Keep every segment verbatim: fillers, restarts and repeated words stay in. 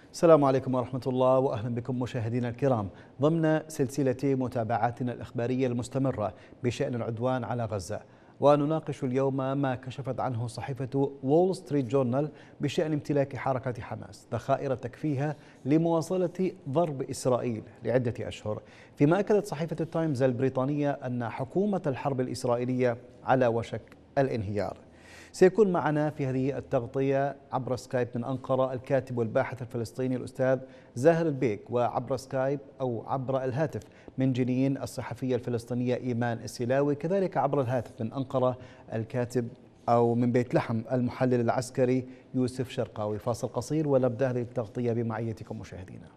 السلام عليكم ورحمة الله وأهلا بكم مشاهدينا الكرام ضمن سلسلة متابعاتنا الإخبارية المستمرة بشأن العدوان على غزة. ونناقش اليوم ما كشفت عنه صحيفة وول ستريت جورنال بشأن امتلاك حركة حماس ذخائر تكفيها لمواصلة ضرب إسرائيل لعدة أشهر، فيما أكدت صحيفة التايمز البريطانية أن حكومة الحرب الإسرائيلية على وشك الانهيار. سيكون معنا في هذه التغطية عبر سكايب من أنقرة الكاتب والباحث الفلسطيني الأستاذ زاهر البيك، وعبر سكايب أو عبر الهاتف من جنين الصحفية الفلسطينية إيمان السلاوي، كذلك عبر الهاتف من أنقرة الكاتب أو من بيت لحم المحلل العسكري يوسف شرقاوي. فاصل قصير ونبدأ هذه التغطية بمعيتكم مشاهدينا.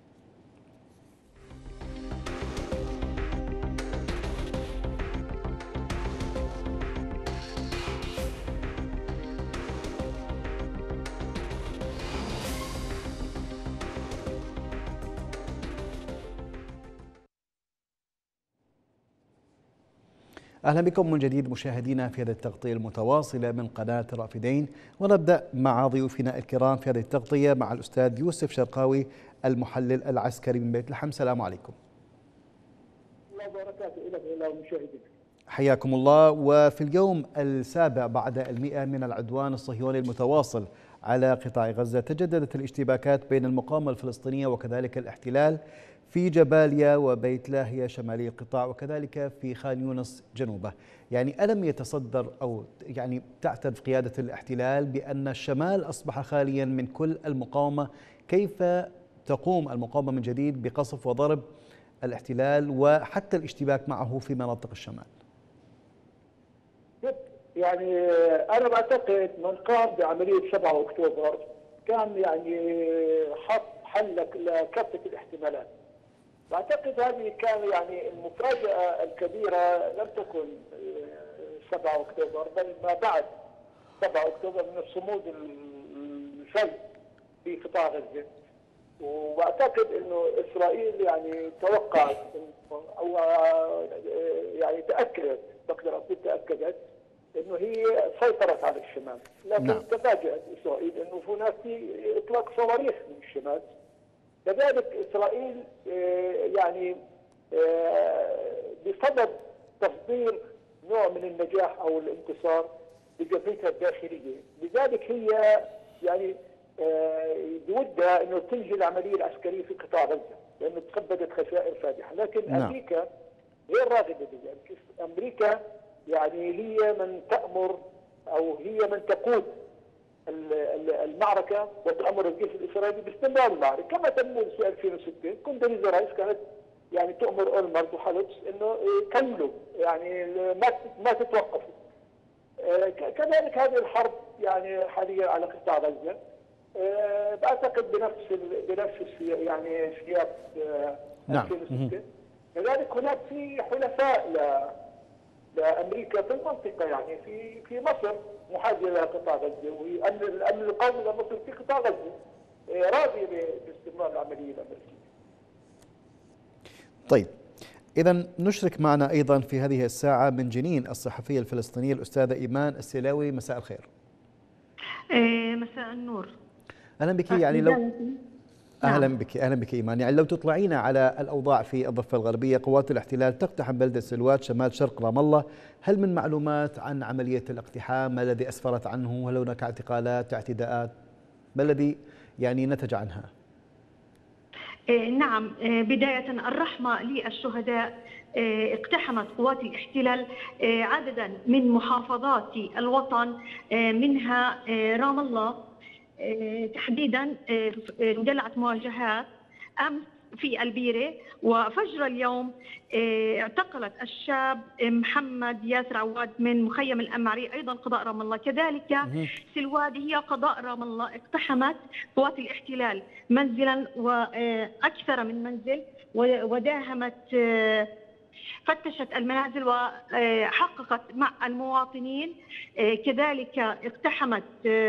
أهلا بكم من جديد مشاهدينا في هذه التغطية المتواصلة من قناة رافدين، ونبدأ مع ضيوفنا الكرام في هذه التغطية مع الأستاذ يوسف شرقاوي المحلل العسكري من بيت لحم. السلام عليكم. الله وبركاته لك وللمشاهدين. حياكم الله. وفي اليوم السابع بعد المئة من العدوان الصهيوني المتواصل على قطاع غزة، تجددت الاشتباكات بين المقاومة الفلسطينية وكذلك الاحتلال في جباليا وبيت لاهيا شمالي القطاع، وكذلك في خان يونس جنوبه. يعني ألم يتصدر أو يعني تعترف قيادة الاحتلال بأن الشمال أصبح خاليا من كل المقاومة؟ كيف تقوم المقاومة من جديد بقصف وضرب الاحتلال وحتى الاشتباك معه في مناطق الشمال؟ يعني أنا بعتقد من قام بعملية سبعة أكتوبر كان يعني حط حل لكافة الاحتمالات. بعتقد هذه كان يعني المفاجأة الكبيرة لم تكن سبعة أكتوبر بل ما بعد سبعة أكتوبر من الصمود الفذ في قطاع غزة. واعتقد انه اسرائيل يعني توقعت او يعني تاكدت، بقدر اقول تاكدت انه هي سيطرت على الشمال، لكن نعم. تفاجات اسرائيل انه هناك في اطلاق صواريخ من الشمال. كذلك اسرائيل يعني بصدد تصدير نوع من النجاح او الانتصار بجبهتها الداخليه، لذلك هي يعني بودها انه تنهي العمليه العسكريه في قطاع غزه لانه تسببت خسائر فادحه، لكن نعم. امريكا غير راغبه بذلك. امريكا يعني هي من تامر او هي من تقود المعركه وتامر الجيش الاسرائيلي باستمرار المعركه، كما تموا في ألفين وستة كوندوليزا رايس كانت يعني تؤمر اولمرت وحالوتس انه كملوا يعني ما ما تتوقفوا. كذلك هذه الحرب يعني حاليا على قطاع غزه أه بعتقد بنفس بنفس السياق يعني سياق نعم. ألفين وستة. كذلك هناك في حلفاء لامريكا في المنطقه، يعني في في مصر محاذيه لقطاع غزه، والامن الامن القومي لمصر في قطاع غزه راضيه باستمرار العمليه الامريكيه. طيب، إذا نشرك معنا أيضا في هذه الساعة من جنين الصحفية الفلسطينية الأستاذة إيمان السلاوي. مساء الخير. إيه مساء النور. أهلا بك. يعني لو أهلا بك أهلا بك إيمان، يعني لو تطلعينا على الأوضاع في الضفة الغربية. قوات الاحتلال تقتحم بلدة سلوات شمال شرق رام الله، هل من معلومات عن عملية الاقتحام؟ ما الذي أسفرت عنه؟ هل هناك اعتقالات، اعتداءات؟ ما الذي يعني نتج عنها؟ نعم، بداية الرحمة للشهداء. اقتحمت قوات الاحتلال عددا من محافظات الوطن منها رام الله تحديدا. اندلعت مواجهات امس في البيره، وفجر اليوم اعتقلت الشاب محمد ياسر عواد من مخيم الامعري ايضا قضاء رام الله. كذلك سلواد هي قضاء رام الله اقتحمت قوات الاحتلال منزلا واكثر من منزل وداهمت، فتشت المنازل وحققت مع المواطنين. كذلك اقتحمت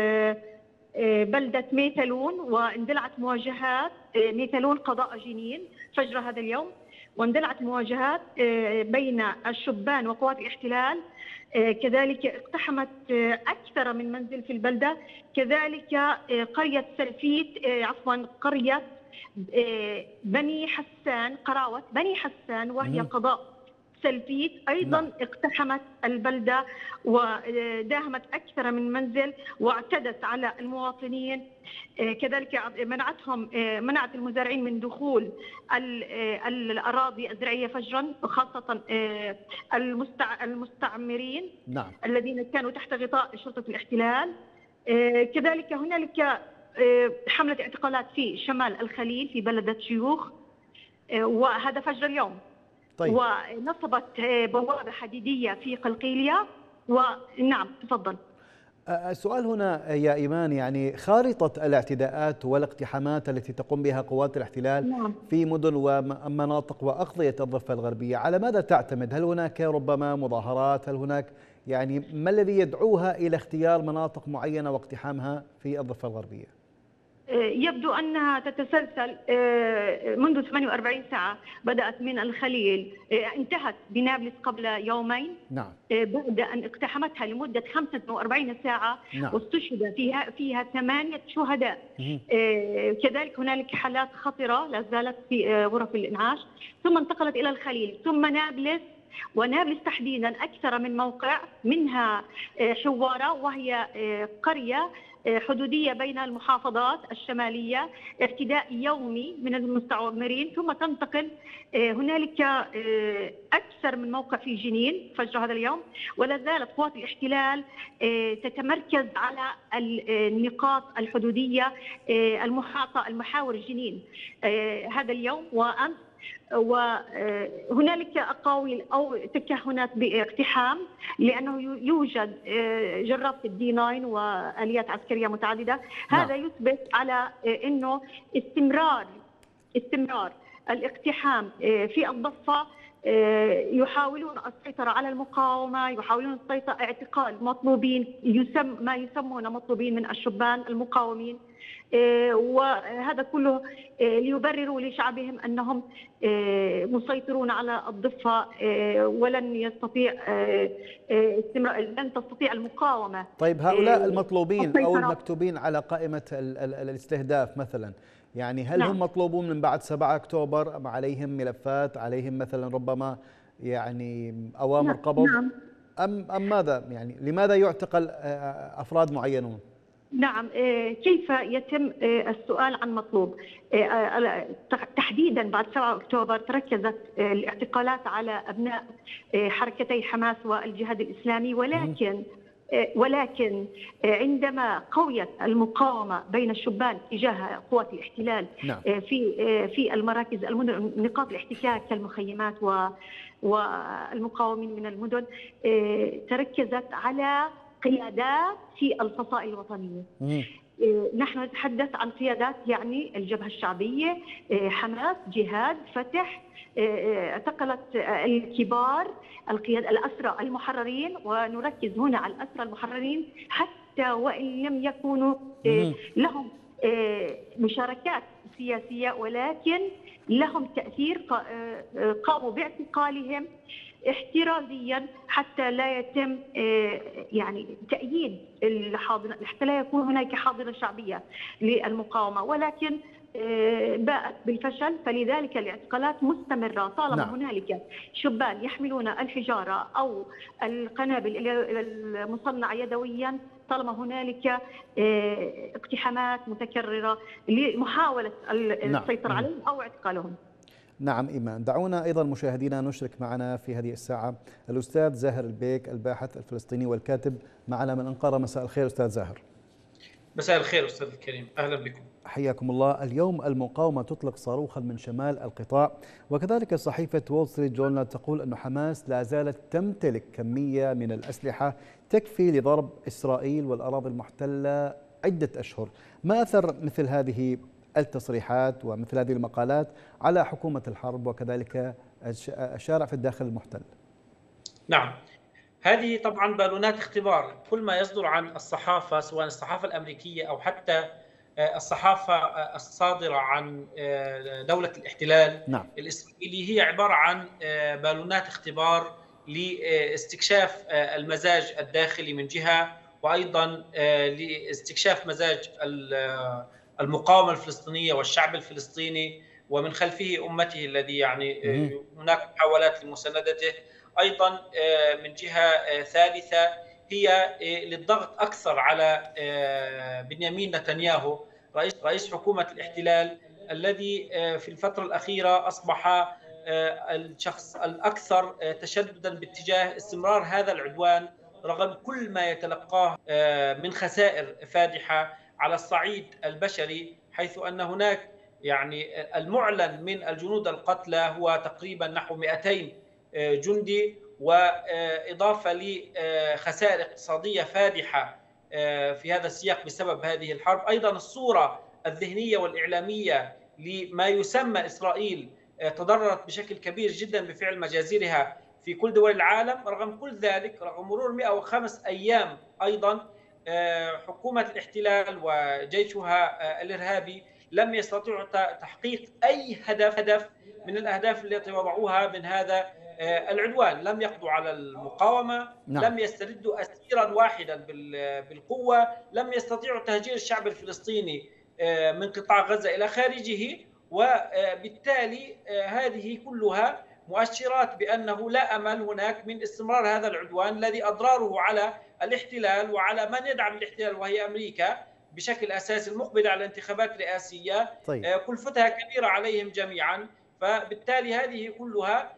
بلدة ميتلون واندلعت مواجهات ميتلون قضاء جنين فجر هذا اليوم، واندلعت مواجهات بين الشبان وقوات الاحتلال كذلك اقتحمت أكثر من منزل في البلدة. كذلك قرية سلفيت عفوا قرية بني حسان قراوة بني حسان وهي قضاء سلفيت أيضا نعم. اقتحمت البلدة وداهمت أكثر من منزل واعتدت على المواطنين. كذلك منعتهم منعت المزارعين من دخول الأراضي الزراعية فجرا، وخاصة المستعمرين نعم. الذين كانوا تحت غطاء شرطة الاحتلال. كذلك هنالك حملة اعتقالات في شمال الخليل في بلدة شيوخ، وهذا فجر اليوم. طيب. ونصبت بوابة حديدية في قلقيلية. ونعم تفضل. السؤال هنا يا إيمان، يعني خارطة الاعتداءات والاقتحامات التي تقوم بها قوات الاحتلال نعم. في مدن ومناطق وأقضية الضفة الغربية على ماذا تعتمد؟ هل هناك ربما مظاهرات؟ هل هناك يعني ما الذي يدعوها إلى اختيار مناطق معينة واقتحامها في الضفة الغربية؟ يبدو أنها تتسلسل منذ ثمانية وأربعين ساعة، بدأت من الخليل انتهت بنابلس قبل يومين نعم. بعد أن اقتحمتها لمدة خمسة وأربعين ساعة نعم. واستشهد فيها فيها ثمانية شهداء. كذلك هنالك حالات خطرة لا زالت في غرف الإنعاش، ثم انتقلت إلى الخليل ثم نابلس، ونابلس تحديدا أكثر من موقع، منها حوارة وهي قرية حدودية بين المحافظات الشمالية، اعتداء يومي من المستعمرين، ثم تنتقل هنالك أكثر من موقع في جنين فجر هذا اليوم. ولا زالت قوات الاحتلال تتمركز على النقاط الحدودية المحاطة المحاور جنين هذا اليوم وأمس. وهنالك أقاويل أو تكهنات باقتحام لأنه يوجد جرافة الدي تسعة وآليات عسكرية متعددة. هذا يثبت على أنه استمرار استمرار الاقتحام في الضفة. يحاولون السيطرة على المقاومة، يحاولون السيطرة اعتقال مطلوبين يسم ما يسمون مطلوبين من الشبان المقاومين، وهذا كله ليبرروا لشعبهم أنهم مسيطرون على الضفة ولن يستطيع لن تستطيع المقاومة. طيب هؤلاء المطلوبين أو المكتوبين على قائمة الاستهداف مثلا، يعني هل نعم. هم مطلوبون من بعد سبعة أكتوبر أم عليهم ملفات، عليهم مثلا ربما يعني أوامر قبض نعم. أم أم ماذا؟ يعني لماذا يعتقل أفراد معينون؟ نعم. كيف يتم السؤال عن مطلوب؟ تحديدا بعد سبعة أكتوبر تركزت الاعتقالات على أبناء حركتي حماس والجهاد الإسلامي، ولكن ولكن عندما قويت المقاومة بين الشبان تجاه قوات الاحتلال نعم. في في المراكز المدن نقاط الاحتكاك كالمخيمات والمقاومين من المدن، تركزت على قيادات في الفصائل الوطنية. مم. نحن نتحدث عن قيادات يعني الجبهة الشعبية، حماس، جهاد، فتح، اعتقلت الكبار القيادة الأسرى المحررين، ونركز هنا على الأسرى المحررين حتى وإن لم يكونوا لهم مشاركات سياسية ولكن لهم تأثير، قاموا باعتقالهم احترازيا حتى لا يتم يعني تأييد الحاضنة، حتى لا يكون هناك حاضنة شعبية للمقاومة، ولكن باءت بالفشل. فلذلك الاعتقالات مستمرة طالما نعم. هنالك شبان يحملون الحجارة أو القنابل المصنعة يدويا، طالما هنالك اقتحامات متكررة لمحاولة السيطرة نعم. عليهم أو اعتقالهم. نعم إيمان، دعونا أيضا مشاهدينا نشرك معنا في هذه الساعة الأستاذ زاهر البيك الباحث الفلسطيني والكاتب معنا من أنقرة. مساء الخير أستاذ زاهر. مساء الخير أستاذ الكريم، أهلا بكم. حياكم الله. اليوم المقاومة تطلق صاروخا من شمال القطاع، وكذلك صحيفة وول ستريت جورنال تقول أن حماس لا زالت تمتلك كمية من الأسلحة تكفي لضرب إسرائيل والأراضي المحتلة عدة أشهر. ما أثر مثل هذه التصريحات ومثل هذه المقالات على حكومة الحرب وكذلك الشارع في الداخل المحتل؟ نعم، هذه طبعا بالونات اختبار. كل ما يصدر عن الصحافة سواء الصحافة الأمريكية أو حتى الصحافة الصادرة عن دولة الاحتلال نعم. الإسرائيلي هي عبارة عن بالونات اختبار لاستكشاف المزاج الداخلي من جهة، وأيضا لاستكشاف مزاج المقاومة الفلسطينية والشعب الفلسطيني ومن خلفه أمته الذي يعني هناك محاولات لمساندته. أيضا من جهة ثالثة هي للضغط أكثر على بنيامين نتنياهو رئيس رئيس حكومة الاحتلال، الذي في الفترة الأخيرة أصبح الشخص الأكثر تشددا باتجاه استمرار هذا العدوان رغم كل ما يتلقاه من خسائر فادحة على الصعيد البشري، حيث أن هناك يعني المعلن من الجنود القتلى هو تقريبا نحو مئتين جندي، وإضافة لخسائر اقتصادية فادحة في هذا السياق بسبب هذه الحرب. أيضا الصورة الذهنية والإعلامية لما يسمى إسرائيل تضررت بشكل كبير جدا بفعل مجازرها في كل دول العالم. رغم كل ذلك، رغم مرور مئة وخمس أيام، أيضا حكومة الاحتلال وجيشها الإرهابي لم يستطيعوا تحقيق أي هدف هدف من الأهداف التي وضعوها من هذا العدوان. لم يقضوا على المقاومة، نعم. لم يستردوا أسيرا واحدا بالقوة، لم يستطيعوا تهجير الشعب الفلسطيني من قطاع غزة إلى خارجه، وبالتالي هذه كلها مؤشرات بأنه لا أمل هناك من استمرار هذا العدوان الذي أضراره على الاحتلال وعلى من يدعم الاحتلال وهي أمريكا بشكل أساسي المقبلة على انتخابات رئاسية. طيب. كلفتها كبيرة عليهم جميعا. فبالتالي هذه كلها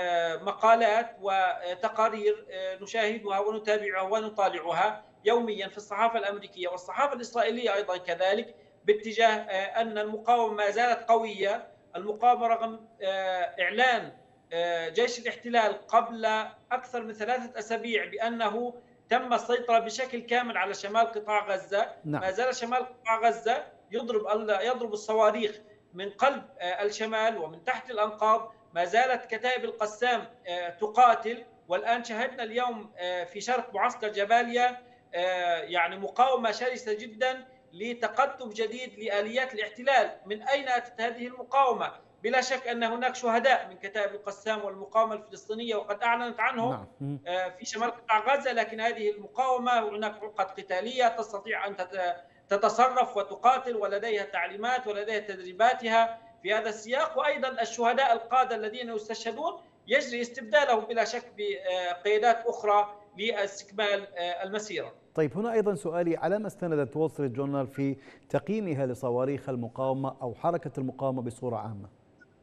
مقالات وتقارير نشاهدها ونتابعها ونطالعها يوميا في الصحافة الأمريكية والصحافة الإسرائيلية أيضا كذلك، باتجاه أن المقاومة ما زالت قوية. المقاومة رغم إعلان جيش الاحتلال قبل أكثر من ثلاثة أسابيع بأنه تم السيطرة بشكل كامل على شمال قطاع غزة، نعم. ما زال شمال قطاع غزة يضرب يضرب الصواريخ من قلب الشمال ومن تحت الأنقاض. ما زالت كتائب القسام تقاتل، والآن شاهدنا اليوم في شرق معسكر جباليا يعني مقاومة شرسة جدا لتقدم جديد لآليات الاحتلال. من أين أتت هذه المقاومة؟ بلا شك أن هناك شهداء من كتائب القسام والمقاومة الفلسطينية وقد أعلنت عنهم في شمال قطاع غزة، لكن هذه المقاومة هناك عقد قتالية تستطيع أن تتصرف وتقاتل ولديها تعليمات ولديها تدريباتها في هذا السياق. وأيضا الشهداء القادة الذين يستشهدون يجري استبدالهم بلا شك بقيادات أخرى لاستكمال المسيرة. طيب، هنا أيضا سؤالي: على ما استندت وول ستريت جورنال في تقييمها لصواريخ المقاومة أو حركة المقاومة بصورة عامة؟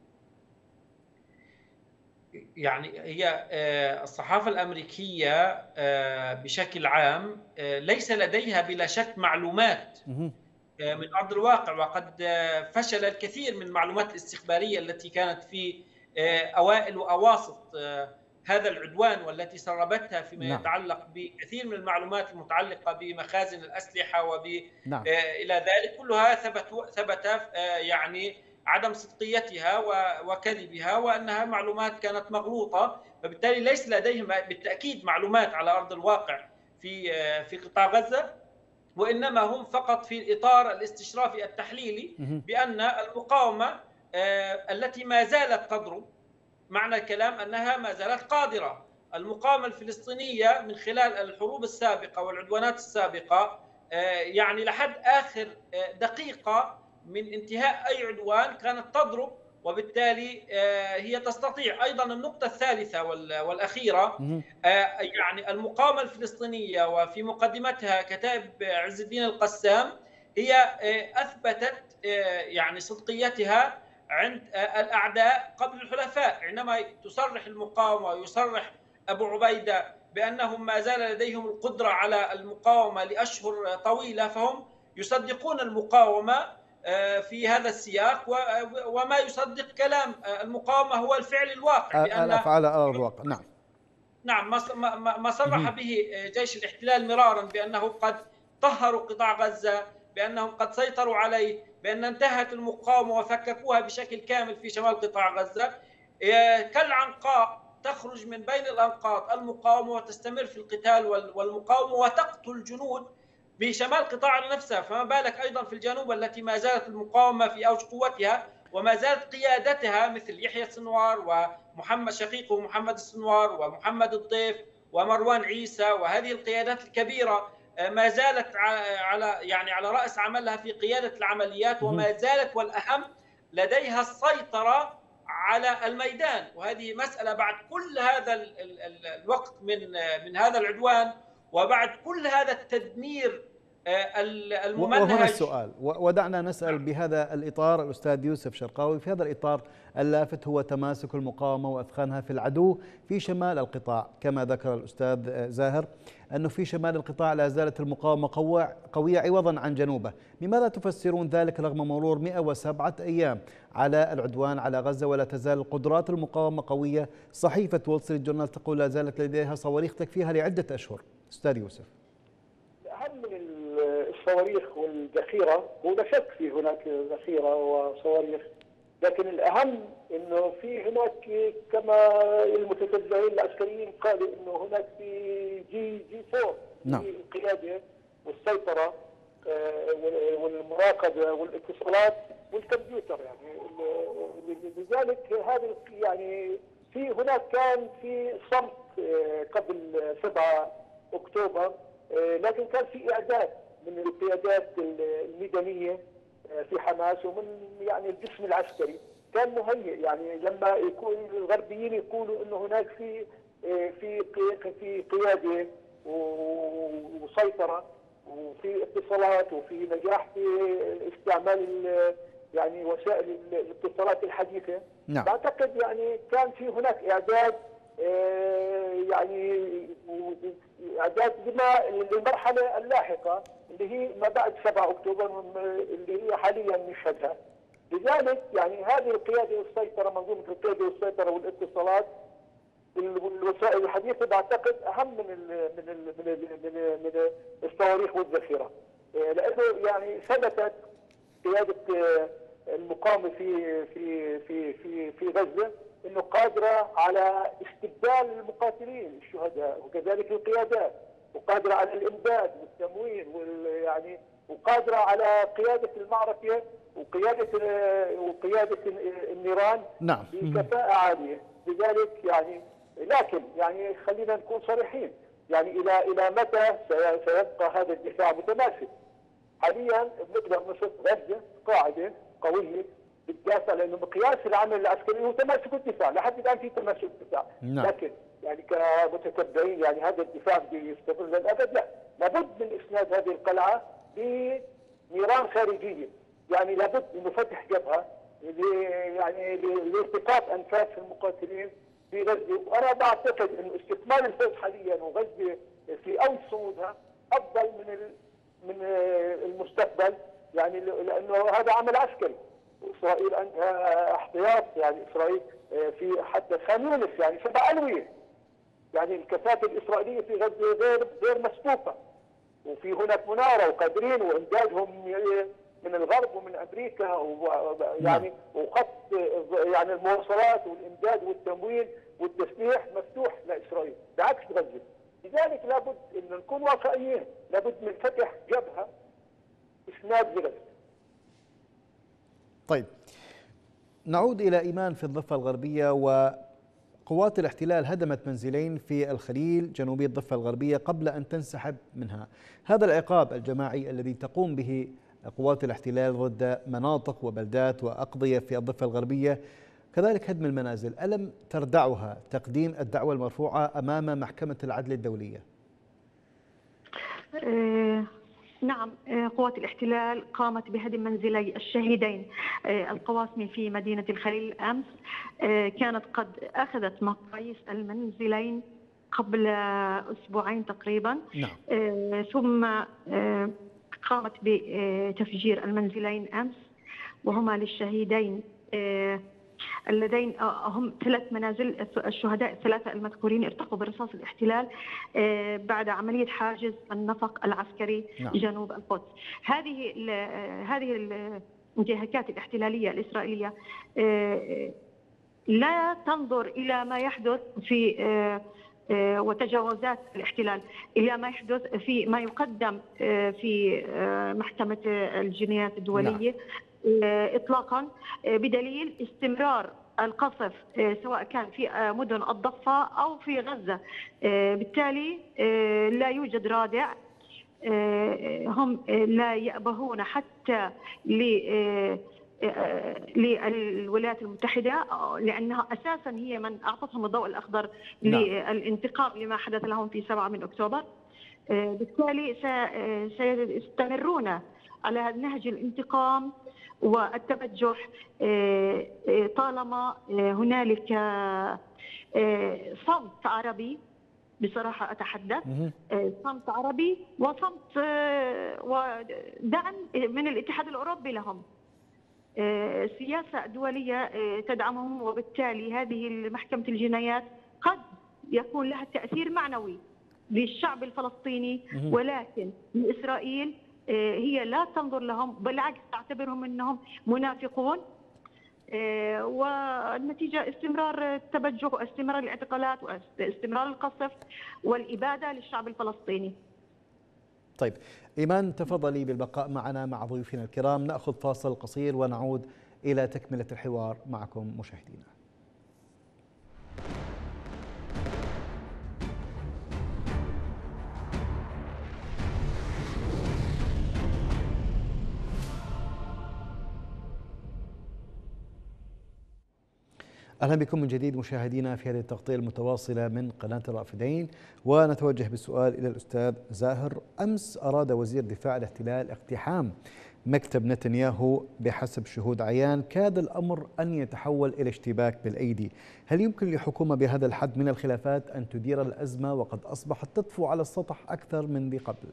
يعني هي الصحافة الأمريكية بشكل عام ليس لديها بلا شك معلومات من أرض الواقع، وقد فشل الكثير من المعلومات الاستخبارية التي كانت في أوائل وأواسط هذا العدوان والتي سربتها فيما نعم. يتعلق بكثير من المعلومات المتعلقة بمخازن الأسلحة وإلى نعم. ذلك كلها ثبت ثبت يعني عدم صدقيتها وكذبها وأنها معلومات كانت مغلوطة. فبالتالي ليس لديهم بالتأكيد معلومات على أرض الواقع في في قطاع غزة، وإنما هم فقط في الإطار الاستشرافي التحليلي بأن المقاومة التي ما زالت تضرب، معنى الكلام أنها ما زالت قادرة. المقاومة الفلسطينية من خلال الحروب السابقة والعدوانات السابقة يعني لحد آخر دقيقة من انتهاء أي عدوان كانت تضرب، وبالتالي هي تستطيع. أيضا النقطة الثالثة والأخيرة يعني المقاومة الفلسطينية وفي مقدمتها كتائب عز الدين القسام هي أثبتت يعني صدقيتها عند الأعداء قبل الحلفاء. عندما تصرح المقاومة ويصرح أبو عبيدة بأنهم ما زال لديهم القدرة على المقاومة لأشهر طويلة، فهم يصدقون المقاومة في هذا السياق، وما يصدق كلام المقاومة هو الفعل الواقع، بأن الأفعال على أرض الواقع. نعم نعم ما صرح به جيش الاحتلال مرارا بأنه قد طهروا قطاع غزة، بأنهم قد سيطروا عليه، بأن انتهت المقاومة وفككوها بشكل كامل في شمال قطاع غزة. كالعنقاء تخرج من بين الأنقاض المقاومة وتستمر في القتال والمقاومة وتقتل جنود بشمال قطاع نفسها، فما بالك أيضا في الجنوب التي ما زالت المقاومة في أوج قوتها وما زالت قيادتها مثل يحيى السنوار ومحمد شقيقه محمد السنوار ومحمد الضيف ومروان عيسى، وهذه القيادات الكبيرة ما زالت على يعني على رأس عملها في قيادة العمليات، وما زالت والأهم لديها السيطرة على الميدان. وهذه مسألة بعد كل هذا الوقت من من هذا العدوان وبعد كل هذا التدمير الممنهج. وهنا السؤال، ودعنا نسأل بهذا الإطار الأستاذ يوسف شرقاوي، في هذا الإطار اللافت هو تماسك المقاومة وإثخانها في العدو في شمال القطاع، كما ذكر الأستاذ زاهر أنه في شمال القطاع لا زالت المقاومة قوية عوضا عن جنوبه. لماذا تفسرون ذلك رغم مرور مئة وسبعة أيام على العدوان على غزة ولا تزال قدرات المقاومة قوية؟ صحيفة وول ستريت جورنال تقول لا زالت لديها صواريخ تكفيها لعدة أشهر. أستاذ يوسف. أهم من الصواريخ والذخيرة، ولا شك في هناك ذخيرة وصواريخ، لكن الأهم أنه في هناك كما المتتبعين العسكريين قالوا أنه هناك في جي جي فور نعم. القيادة والسيطرة والمراقبة والاتصالات والكمبيوتر، يعني لذلك هذا يعني في هناك كان في صمت قبل سبعة أكتوبر، لكن كان في إعداد من القيادات الميدانية في حماس ومن يعني الجسم العسكري كان مهيئ. يعني لما يكون الغربيين يقولوا انه هناك في في في قياده وسيطره وفي اتصالات وفي نجاح في استعمال يعني وسائل الاتصالات الحديثه، نعم. بعتقد يعني كان في هناك اعداد يعني اعداد لما للمرحله اللاحقه اللي هي ما بعد سبعة أكتوبر اللي هي حاليا نشهدها. لذلك يعني هذه القياده والسيطره، منظومه القياده والسيطره والاتصالات والوسائل الحديثه بعتقد اهم من ال من ال من ال من, من الصواريخ والذخيره، لانه يعني ثبتت قياده المقاومه في في في في في غزه انه قادره على استبدال المقاتلين الشهداء وكذلك القيادات، وقادره على الامداد والتموين ويعني وقادره على قياده المعركه وقياده وقياده النيران نعم. بكفاءه عاليه. لذلك يعني لكن يعني خلينا نكون صريحين، يعني الى الى متى سيبقى هذا الدفاع متماسك؟ حاليا بنقدر نصف غزه قاعده قويه بتدافع، لانه مقياس العمل العسكري هو تماسك الدفاع، لحد الان في تماسك الدفاع، نعم. لكن يعني كمتتبعين يعني هذا الدفاع بده يستمر للابد؟ لا، لابد من اسناد هذه القلعه بنيران خارجيه، يعني لابد انه فتح جبهه يعني لالتقاط انفاس المقاتلين في غزه. وانا بعتقد انه استكمال الفوز حاليا وغزه في اوج صمودها افضل من من المستقبل، يعني لانه هذا عمل عسكري. اسرائيل عندها احتياط، يعني اسرائيل في حتى خان يونس يعني سبع الويه، يعني الكثافه الاسرائيليه في غزه غير غير مسبوقه، وفي هناك مناره وقادرين وامدادهم من الغرب ومن امريكا ويعني وخط يعني المواصلات والامداد والتموين والتسليح مفتوح لاسرائيل بعكس غزه. لذلك لابد ان نكون واقعيين، لابد من فتح جبهه اسناد لغزه. طيب نعود إلى إيمان في الضفة الغربية. وقوات الاحتلال هدمت منزلين في الخليل جنوبي الضفة الغربية قبل أن تنسحب منها. هذا العقاب الجماعي الذي تقوم به قوات الاحتلال ضد مناطق وبلدات وأقضية في الضفة الغربية، كذلك هدم المنازل، ألم تردعها تقديم الدعوة المرفوعة أمام محكمة العدل الدولية؟ أه نعم، قوات الاحتلال قامت بهدم منزلي الشهيدين القواسمي في مدينة الخليل أمس. كانت قد أخذت مقاييس المنزلين قبل أسبوعين تقريبا. نعم. ثم قامت بتفجير المنزلين أمس، وهما للشهيدين اللذين هم ثلاث منازل الشهداء الثلاثة المذكورين ارتقوا برصاص الاحتلال بعد عملية حاجز النفق العسكري نعم. جنوب القدس. هذه هذه الانتهاكات الاحتلالية الإسرائيلية لا تنظر إلى ما يحدث في وتجاوزات الاحتلال، إلى ما يحدث في ما يقدم في محكمة الجنايات الدولية. نعم. إطلاقا، بدليل استمرار القصف سواء كان في مدن الضفة أو في غزة. بالتالي لا يوجد رادع، هم لا يأبهون حتى للولايات المتحدة، لأنها أساسا هي من أعطتهم الضوء الأخضر للانتقام لما حدث لهم في سبعة من أكتوبر. بالتالي سيستمرون على نهج الانتقام والتبجح طالما هنالك صمت عربي، بصراحة أتحدث، صمت عربي وصمت ودعم من الاتحاد الأوروبي لهم، سياسة دولية تدعمهم، وبالتالي هذه محكمة الجنايات قد يكون لها تأثير معنوي للشعب الفلسطيني، ولكن إسرائيل هي لا تنظر لهم، بالعكس تعتبرهم أنهم منافقون، والنتيجة استمرار التبجح واستمرار الاعتقالات واستمرار القصف والإبادة للشعب الفلسطيني. طيب إيمان، تفضلي بالبقاء معنا مع ضيوفنا الكرام، نأخذ فاصل قصير ونعود إلى تكملة الحوار معكم مشاهدينا. أهلا بكم من جديد مشاهدينا في هذه التغطية المتواصلة من قناة الرافدين، ونتوجه بالسؤال إلى الأستاذ زاهر. أمس أراد وزير دفاع الاحتلال اقتحام مكتب نتنياهو بحسب شهود عيان، كاد الأمر أن يتحول إلى اشتباك بالأيدي. هل يمكن لحكومة بهذا الحد من الخلافات أن تدير الأزمة وقد أصبحت تطفو على السطح أكثر من ذي قبل؟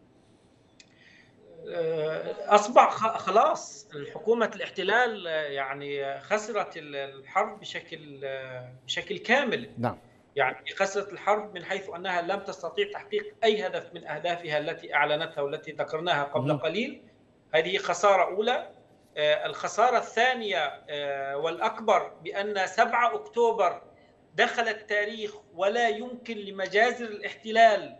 أصبح خلاص حكومة الاحتلال يعني خسرت الحرب بشكل بشكل كامل. نعم. يعني خسرت الحرب من حيث أنها لم تستطيع تحقيق أي هدف من أهدافها التي أعلنتها والتي ذكرناها قبل قليل. هذه خسارة أولى. الخسارة الثانية والأكبر بأن سبعة أكتوبر دخل التاريخ، ولا يمكن لمجازر الاحتلال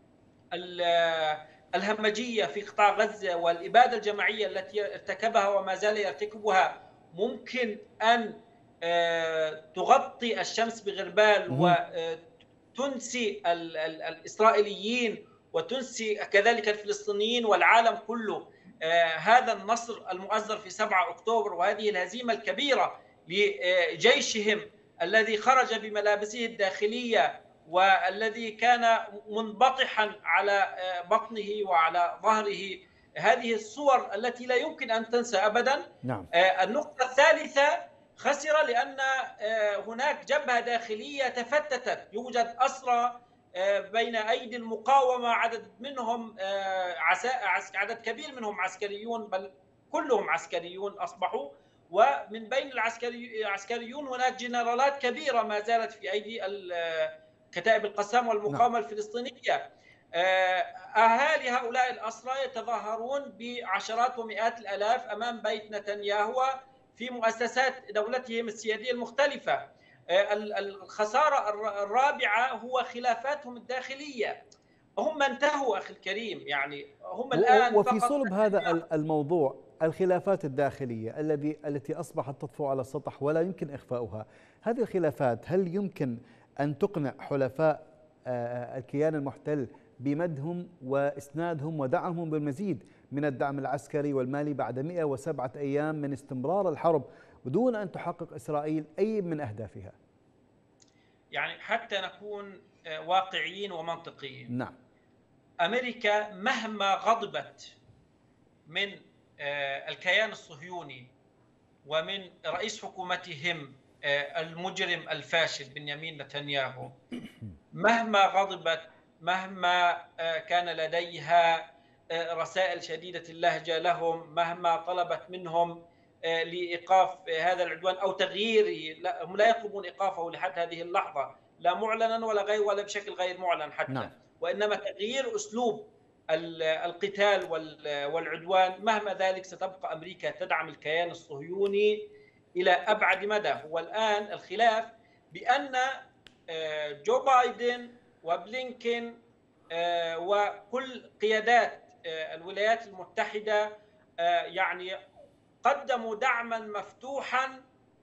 الهمجية في قطاع غزة والإبادة الجماعية التي ارتكبها وما زال يرتكبها ممكن أن تغطي الشمس بغربال وتنسي الإسرائيليين وتنسي كذلك الفلسطينيين والعالم كله هذا النصر المؤزر في سبعة أكتوبر وهذه الهزيمة الكبيرة لجيشهم الذي خرج بملابسه الداخلية والذي كان منبطحا على بطنه وعلى ظهره. هذه الصور التي لا يمكن أن تنسى أبدا. نعم. النقطة الثالثة خسر لأن هناك جبهة داخلية تفتتت، يوجد أسرى بين أيدي المقاومة، عدد منهم عدد كبير منهم عسكريون، بل كلهم عسكريون أصبحوا، ومن بين العسكريون هناك جنرالات كبيرة ما زالت في أيدي كتائب القسام والمقاومة الفلسطينية. أهالي هؤلاء الأسرى يتظاهرون بعشرات ومئات الآلاف أمام بيت نتنياهو في مؤسسات دولتهم السيادية المختلفة. الخسارة الرابعة هو خلافاتهم الداخلية. هم انتهوا أخي الكريم، يعني هم الآن وفي صلب هذا الموضوع الخلافات الداخلية الذي التي أصبحت تطفو على السطح ولا يمكن إخفاؤها. هذه الخلافات هل يمكن أن تقنع حلفاء الكيان المحتل بمدهم وإسنادهم ودعمهم بالمزيد من الدعم العسكري والمالي بعد مئة وسبعة أيام من استمرار الحرب بدون أن تحقق إسرائيل أي من أهدافها؟ يعني حتى نكون واقعيين ومنطقيين. نعم. أمريكا مهما غضبت من الكيان الصهيوني ومن رئيس حكومتهم المجرم الفاشل بنيامين نتنياهو، مهما غضبت، مهما كان لديها رسائل شديدة اللهجة لهم، مهما طلبت منهم لإيقاف هذا العدوان أو تغييره، هم لا يطلبون إيقافه لحد هذه اللحظة، لا معلنا ولا غير ولا بشكل غير معلن حتى. نعم. وإنما تغيير أسلوب القتال والعدوان. مهما ذلك ستبقى أمريكا تدعم الكيان الصهيوني إلى أبعد مدى. هو الآن الخلاف بأن جو بايدن وبلينكين وكل قيادات الولايات المتحدة يعني قدموا دعما مفتوحا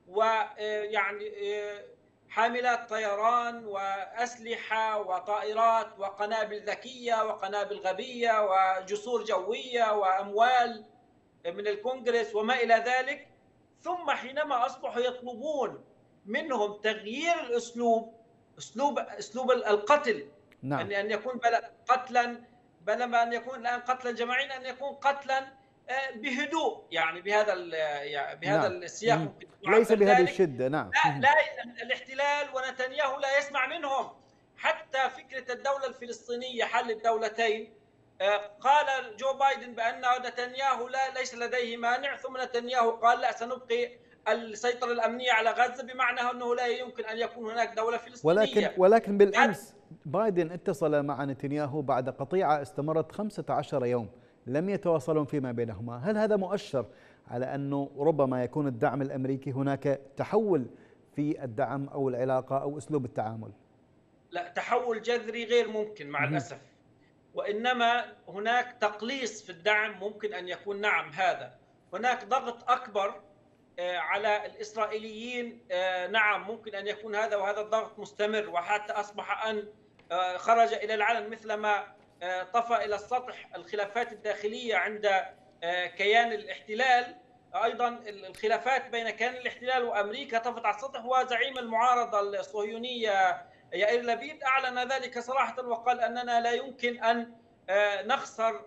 ويعني حاملات طيران وأسلحة وطائرات وقنابل ذكية وقنابل غبية وجسور جوية وأموال من الكونغرس وما إلى ذلك. ثم حينما أصبحوا يطلبون منهم تغيير الأسلوب، أسلوب أسلوب القتل، نعم. أن أن يكون قتلا بينما أن يكون الآن قتلا جماعيا، أن يكون قتلا بهدوء، يعني بهذا بهذا نعم. السياق ممكن ليس بهذه الشدة. نعم. لا, لا الاحتلال ونتنياهو لا يسمع منهم. حتى فكرة الدولة الفلسطينية حل الدولتين، قال جو بايدن بأن نتنياهو لا ليس لديه مانع، ثم نتنياهو قال لا سنبقي السيطرة الأمنية على غزة، بمعنى أنه لا يمكن أن يكون هناك دولة فلسطينية. ولكن ولكن بالأمس بايدن اتصل مع نتنياهو بعد قطيعة استمرت خمسة عشر يوم لم يتواصلون فيما بينهما. هل هذا مؤشر على أنه ربما يكون الدعم الأمريكي هناك تحول في الدعم أو العلاقة أو أسلوب التعامل؟ لا، تحول جذري غير ممكن مع الأسف، وإنما هناك تقليص في الدعم ممكن أن يكون. نعم، هذا هناك ضغط أكبر على الإسرائيليين. نعم، ممكن أن يكون هذا، وهذا الضغط مستمر، وحتى أصبح أن خرج إلى العلن مثلما طفى إلى السطح الخلافات الداخلية عند كيان الاحتلال. أيضا الخلافات بين كيان الاحتلال وأمريكا طفت على السطح، وزعيم المعارضة الصهيونية يائير لبيد أعلن ذلك صراحة وقال أننا لا يمكن أن نخسر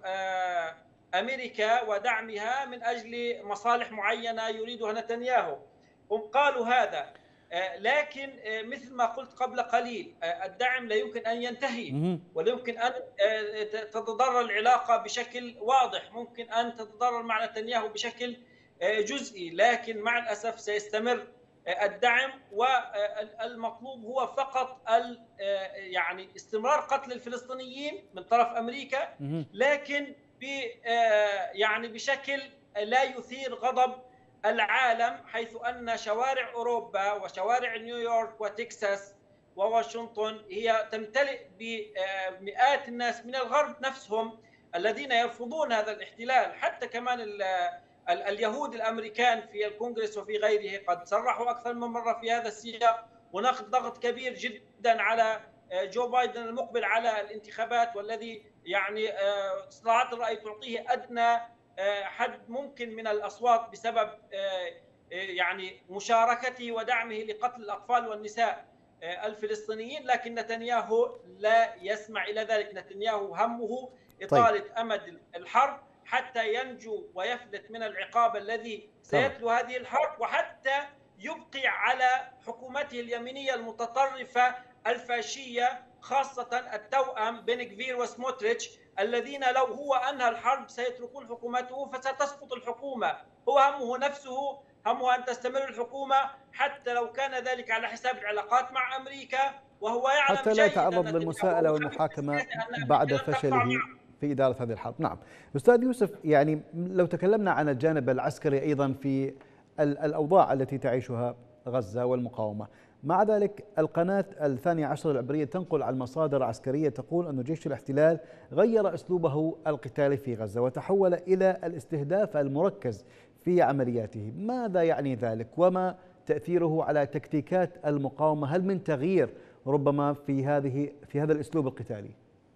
أمريكا ودعمها من أجل مصالح معينة يريدها نتنياهو. هم قالوا هذا، لكن مثل ما قلت قبل قليل الدعم لا يمكن أن ينتهي، ولا يمكن أن تتضرر العلاقة بشكل واضح. ممكن أن تتضرر مع نتنياهو بشكل جزئي، لكن مع الأسف سيستمر الدعم. والمطلوب هو فقط يعني استمرار قتل الفلسطينيين من طرف أمريكا، لكن يعني بشكل لا يثير غضب العالم، حيث أن شوارع أوروبا وشوارع نيويورك وتكساس وواشنطن هي تمتلئ بمئات الناس من الغرب نفسهم الذين يرفضون هذا الاحتلال. حتى كمان اليهود الأمريكان في الكونغرس وفي غيره قد صرحوا أكثر من مرة في هذا السياق. هناك ضغط كبير جدا على جو بايدن المقبل على الانتخابات، والذي يعني استطلاعات الرأي تعطيه أدنى حد ممكن من الأصوات بسبب يعني مشاركته ودعمه لقتل الأطفال والنساء الفلسطينيين. لكن نتنياهو لا يسمع إلى ذلك. نتنياهو همه إطالة طيب. أمد الحرب حتى ينجو ويفلت من العقاب الذي سيتلو هذه الحرب، وحتى يبقي على حكومته اليمينية المتطرفة الفاشية، خاصة التوأم بن غفير وسموتريتش، الذين لو هو أنهى الحرب سيتركون حكومته فستسقط الحكومة. هو همه نفسه، همه أن تستمر الحكومة حتى لو كان ذلك على حساب العلاقات مع أمريكا، وهو يعلم حتى لا يتعرض للمساءلة والمحاكمة بعد فشله في إدارة هذه الحرب. نعم أستاذ يوسف، يعني لو تكلمنا عن الجانب العسكري أيضا في الأوضاع التي تعيشها غزة والمقاومة، مع ذلك القناة الثانية عشر العبرية تنقل عن مصادر عسكرية تقول أن جيش الاحتلال غير أسلوبه القتالي في غزة وتحول إلى الاستهداف المركز في عملياته. ماذا يعني ذلك وما تأثيره على تكتيكات المقاومة؟ هل من تغيير ربما في هذه في هذا الأسلوب القتالي؟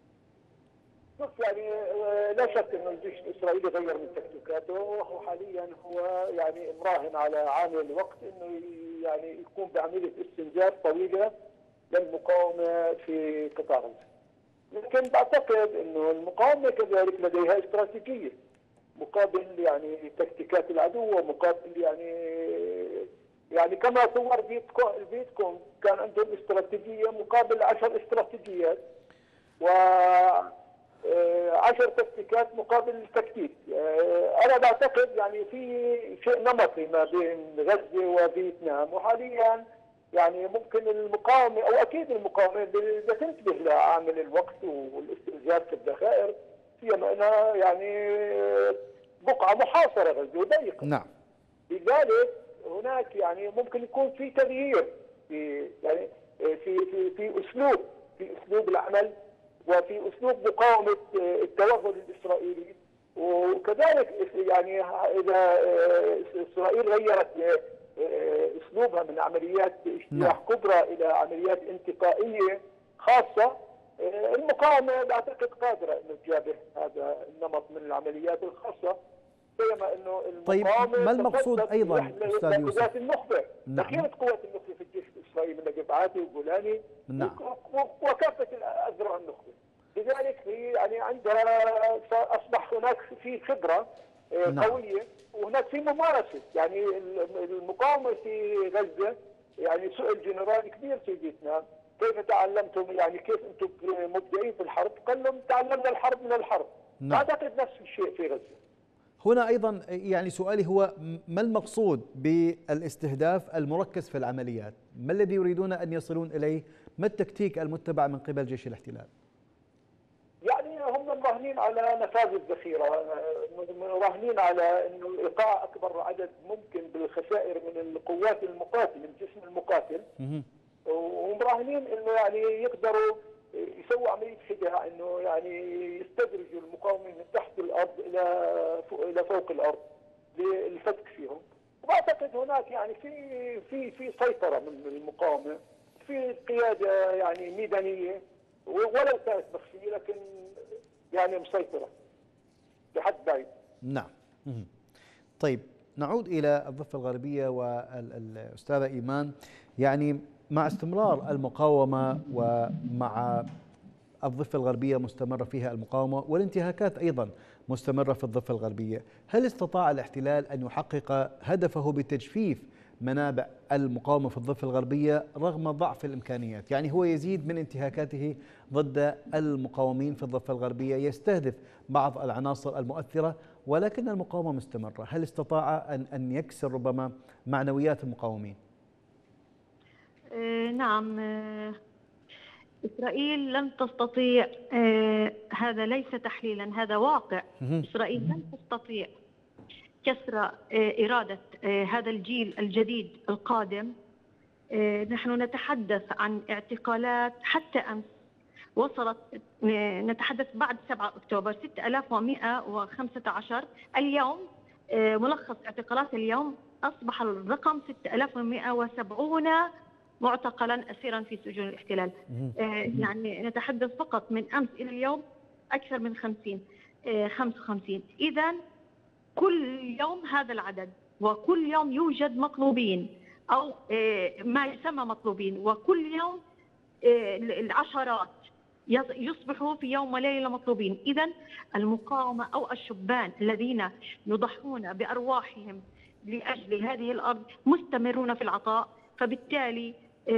يعني لا شك أن الجيش الإسرائيلي غير من تكتيكاته، وحاليا هو يعني مراهن على عامل الوقت انه يعني يقوم بعمليه استنزاف طويله للمقاومه في قطاع غزه. لكن بعتقد انه المقاومه كذلك لديها استراتيجيه مقابل يعني تكتيكات العدو، ومقابل يعني يعني كما صور فيتكون كان عندهم استراتيجيه مقابل عشر استراتيجيات و عشر تكتيكات مقابل التكتيك. أنا بعتقد يعني في شيء نمطي ما بين غزة وفيتنام، وحاليا يعني ممكن المقاومة أو أكيد المقاومة إذا تنتبه لعامل الوقت والاستنزاف في الذخائر، سيما أنها يعني بقعة محاصرة غزة وضيقة. نعم. لذلك هناك يعني ممكن يكون في تغيير في يعني في في في أسلوب في أسلوب العمل وفي أسلوب مقاومة التوغل الإسرائيلي. وكذلك يعني إذا إسرائيل غيرت أسلوبها من عمليات اجتياح كبرى إلى عمليات انتقائية خاصة، المقاومة بعتقد قادرة أنه تجابه هذا النمط من العمليات الخاصة، بينما أنه المقاومة طيب ما المقصود أيضا أستاذ يوسف؟ النخبة، نعم. قوة النخبة في الجيش الإسرائيلي من نجيب عاتي وجولاني، نعم. وكافة الأذرع النخبة، لذلك هي يعني عندها أصبح هناك في خبرة نعم. قوية، وهناك في ممارسة. يعني المقاومة في غزة، يعني سئل جنرال كبير في فيتنام كيف تعلمتم، يعني كيف انتم مبدعين في الحرب؟ قال لهم تعلمنا الحرب من الحرب. نعم. اعتقد نفس الشيء في غزة. هنا ايضا يعني سؤالي هو ما المقصود بالاستهداف المركز في العمليات؟ ما الذي يريدون ان يصلون اليه؟ ما التكتيك المتبع من قبل جيش الاحتلال؟ يعني هم مراهنين على نفاذ الذخيره، مراهنين على انه ايقاع اكبر عدد ممكن بالخسائر من القوات المقاتله، من الجسم المقاتل، ومراهنين انه يعني يقدروا يسووا عمليه خداع، انه يعني يستدرجوا المقاومين من تحت الارض الى فوق الى فوق الارض للفتك فيهم. واعتقد هناك يعني في في في سيطره من المقاومه، في قياده يعني ميدانيه ولو كانت مخفيه، لكن يعني مسيطره لحد بعيد. نعم. طيب نعود الى الضفه الغربيه والاستاذه ايمان، يعني مع استمرار المقاومة ومع الضفة الغربية مستمرة فيها المقاومة والانتهاكات أيضا مستمرة في الضفة الغربية، هل استطاع الاحتلال أن يحقق هدفه بتجفيف منابع المقاومة في الضفة الغربية رغم ضعف الإمكانيات؟ يعني هو يزيد من انتهاكاته ضد المقاومين في الضفة الغربية، يستهدف بعض العناصر المؤثرة، ولكن المقاومة مستمرة. هل استطاع أن أن يكسر ربما معنويات المقاومين؟ آه نعم، آه إسرائيل لن تستطيع، آه هذا ليس تحليلا، هذا واقع. إسرائيل لن تستطيع كسر آه إرادة آه هذا الجيل الجديد القادم. آه نحن نتحدث عن اعتقالات حتى أمس وصلت، آه نتحدث بعد سبعة أكتوبر ستة آلاف ومئة وخمسة عشر، اليوم آه ملخص اعتقالات اليوم أصبح الرقم ستة آلاف ومئة وسبعين معتقلا أسيرا في سجون الاحتلال. آه يعني نتحدث فقط من أمس إلى اليوم أكثر من خمسين آه خمسة وخمسين. إذا كل يوم هذا العدد، وكل يوم يوجد مطلوبين أو آه ما يسمى مطلوبين، وكل يوم آه العشرات يصبحوا في يوم وليلة مطلوبين. إذا المقاومة أو الشبان الذين يضحون بأرواحهم لأجل هذه الأرض مستمرون في العطاء، فبالتالي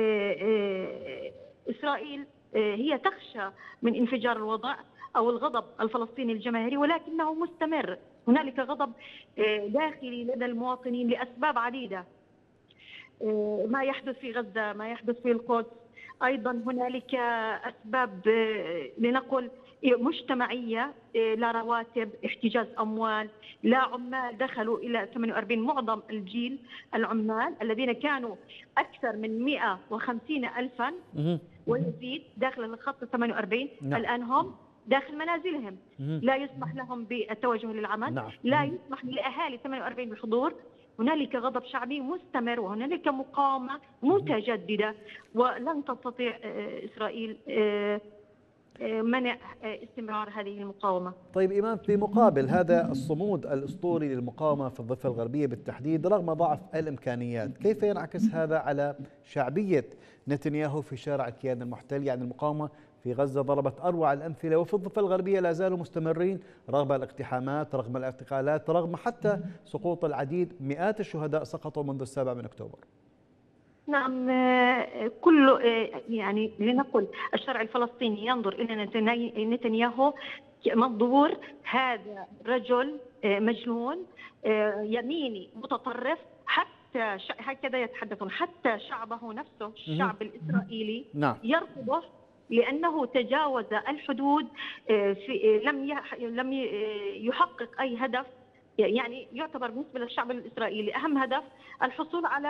إسرائيل هي تخشى من انفجار الوضع أو الغضب الفلسطيني الجماهيري، ولكنه مستمر. هنالك غضب داخلي لدى المواطنين لأسباب عديدة، ما يحدث في غزة، ما يحدث في القدس، أيضا هنالك أسباب لنقل مجتمعية، لا رواتب، احتجاز أموال، لا عمال دخلوا إلى ثمانية وأربعين، معظم الجيل العمال الذين كانوا أكثر من مئة وخمسين ألفا ويزيد داخل الخط ثمانية وأربعين، الآن هم داخل منازلهم، لا يسمح لهم بالتوجه للعمل، لا يسمح لأهالي ثمانية وأربعين بالحضور. هنالك غضب شعبي مستمر، وهنالك مقاومة متجددة، ولن تستطيع إسرائيل منع استمرار هذه المقاومة. طيب إيمان، في مقابل هذا الصمود الأسطوري للمقاومة في الضفة الغربية بالتحديد رغم ضعف الإمكانيات، كيف ينعكس هذا على شعبية نتنياهو في شارع الكيان المحتل؟ يعني المقاومة في غزة ضربت أروع الأمثلة، وفي الضفة الغربية لا زالوا مستمرين رغم الاقتحامات، رغم الاعتقالات، رغم حتى سقوط العديد. مئات الشهداء سقطوا منذ السابع من أكتوبر. نعم، كل يعني لنقل الشرع الفلسطيني ينظر إلى نتنياهو منظور هذا رجل مجنون يميني متطرف، حتى هكذا يتحدثون، حتى شعبه نفسه الشعب الإسرائيلي نعم. يرفضه لأنه تجاوز الحدود، في لم لم يحقق أي هدف. يعني يعتبر بالنسبة للشعب الإسرائيلي أهم هدف الحصول على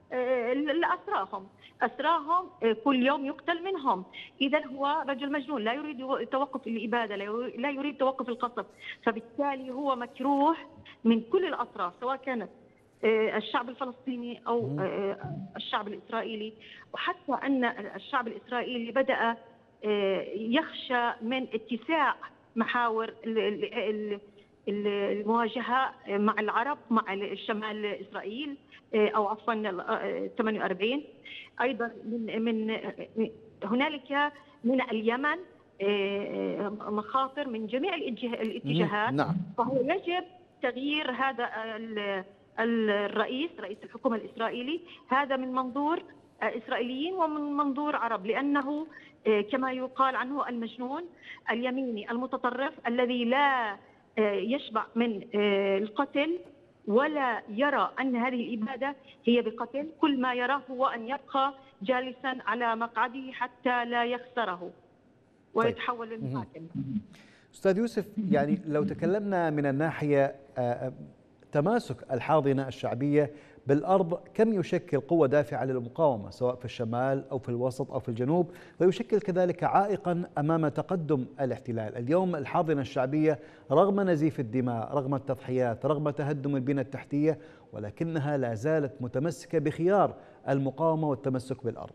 لأسراهم، أسراهم كل يوم يقتل منهم. إذا هو رجل مجنون، لا يريد توقف الإبادة، لا يريد توقف القصف، فبالتالي هو مكروه من كل الأطراف، سواء كانت الشعب الفلسطيني أو الشعب الإسرائيلي. وحتى أن الشعب الإسرائيلي بدأ يخشى من اتساع محاور المواجهة مع العرب، مع الشمال إسرائيل، أو عفوا ثمانية وأربعين. أيضا من من هنالك من اليمن مخاطر من جميع الاتجاهات. نعم. فهو يجب تغيير هذا الرئيس رئيس الحكومة الإسرائيلي، هذا من منظور إسرائيليين ومن منظور عرب، لأنه كما يقال عنه المجنون اليميني المتطرف الذي لا يشبع من القتل ولا يرى أن هذه الإبادة هي بقتل. كل ما يراه هو أن يبقى جالسا على مقعده حتى لا يخسره ويتحول للمحاكم. أستاذ يوسف، يعني لو تكلمنا من الناحية تماسك الحاضنة الشعبية بالأرض، كم يشكل قوة دافعة للمقاومة سواء في الشمال أو في الوسط أو في الجنوب، ويشكل كذلك عائقا أمام تقدم الاحتلال؟ اليوم الحاضنة الشعبية رغم نزيف الدماء، رغم التضحيات، رغم تهدم البنى التحتية، ولكنها لا زالت متمسكة بخيار المقاومة والتمسك بالأرض.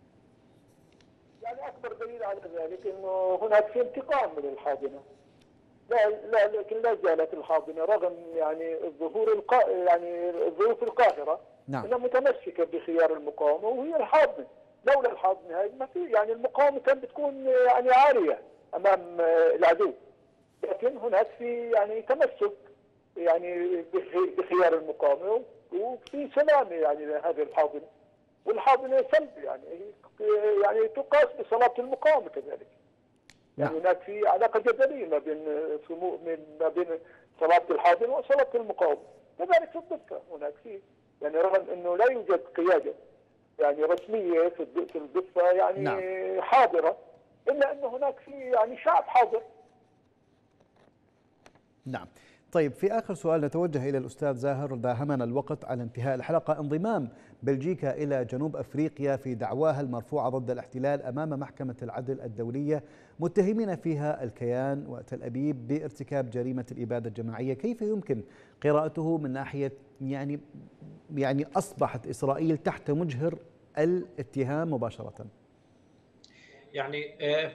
يعني أكبر دليل على ذلك أنه هناك في انتقام من الحاضنة. لا لا لكن لا زالت الحاضنة رغم يعني الظهور القا يعني الظروف القاهرة، نعم، انها متمسكة بخيار المقاومة، وهي الحاضنة. لولا الحاضنة هاي ما في، يعني المقاومة كانت بتكون يعني عارية امام العدو، لكن هناك في يعني تمسك يعني بخيار المقاومة، وفي سلامة يعني لهذه الحاضنة. والحاضنة سلب يعني يعني تقاس بصلابة المقاومة كذلك. يعني هناك في علاقة جدلية ما بين سمو ما بين صلابة الحاضنة وصلابة المقاومة. كذلك في الضفة هناك في يعني رغم انه لا يوجد قيادة يعني رسمية في الضفة يعني نعم. حاضرة، الا انه هناك في يعني شعب حاضر. نعم. طيب، في آخر سؤال نتوجه إلى الأستاذ زاهر، داهمنا الوقت على انتهاء الحلقة. انضمام بلجيكا إلى جنوب أفريقيا في دعواها المرفوعة ضد الاحتلال أمام محكمة العدل الدولية، متهمين فيها الكيان وتل أبيب بارتكاب جريمة الإبادة الجماعية، كيف يمكن قراءته من ناحية يعني يعني أصبحت إسرائيل تحت مجهر الاتهام مباشرة؟ يعني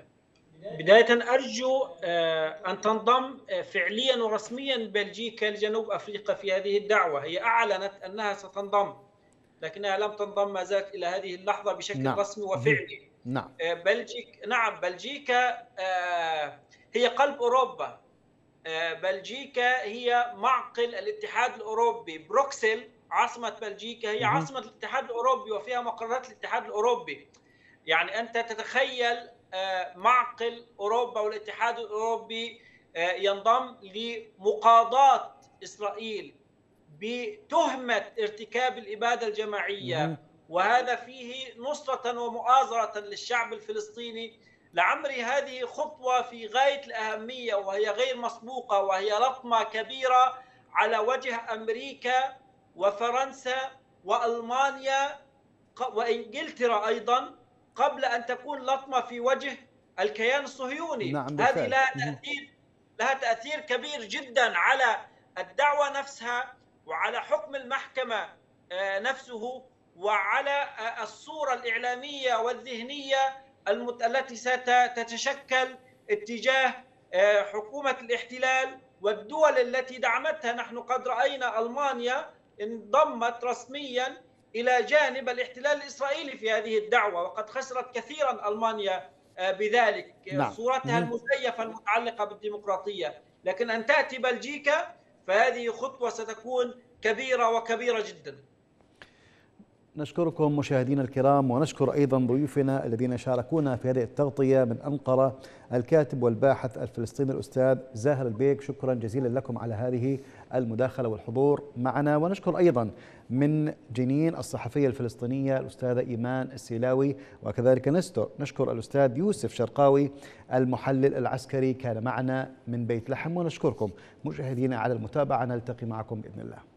بداية أرجو أن تنضم فعليا ورسميا بلجيكا لجنوب أفريقيا في هذه الدعوة. هي أعلنت أنها ستنضم، لكنها لم تنضم ما زالت إلى هذه اللحظة بشكل نعم. رسمي وفعلي. نعم. بلجيكا نعم بلجيكا هي قلب أوروبا. بلجيكا هي معقل الاتحاد الأوروبي. بروكسل عاصمة بلجيكا هي عاصمة الاتحاد الأوروبي وفيها مقرات الاتحاد الأوروبي. يعني أنت تتخيل معقل أوروبا والاتحاد الأوروبي ينضم لمقاضاة إسرائيل بتهمة ارتكاب الإبادة الجماعية، وهذا فيه نصرة ومؤازرة للشعب الفلسطيني. لعمري هذه خطوة في غاية الأهمية، وهي غير مسبوقة، وهي لطمة كبيرة على وجه أمريكا وفرنسا وألمانيا وإنجلترا أيضا، قبل أن تكون لطمة في وجه الكيان الصهيوني. نعم، هذه لها تأثير لها تأثير كبير جدا على الدعوة نفسها، وعلى حكم المحكمة نفسه، وعلى الصورة الإعلامية والذهنية التي ستتشكل اتجاه حكومة الاحتلال والدول التي دعمتها. نحن قد رأينا ألمانيا انضمت رسميا إلى جانب الاحتلال الإسرائيلي في هذه الدعوة، وقد خسرت كثيرا ألمانيا بذلك. نعم. صورتها المزيفة المتعلقة بالديمقراطية. لكن أن تأتي بلجيكا فهذه خطوة ستكون كبيرة وكبيرة جدا. نشكركم مشاهدينا الكرام، ونشكر أيضا ضيوفنا الذين شاركونا في هذه التغطية. من أنقرة الكاتب والباحث الفلسطيني الأستاذ زاهر البيك، شكرا جزيلا لكم على هذه المداخلة والحضور معنا. ونشكر أيضا من جنين الصحفية الفلسطينية الأستاذة إيمان السيلاوي، وكذلك نشكر الأستاذ يوسف شرقاوي المحلل العسكري كان معنا من بيت لحم. ونشكركم مشاهدينا على المتابعة، نلتقي معكم بإذن الله.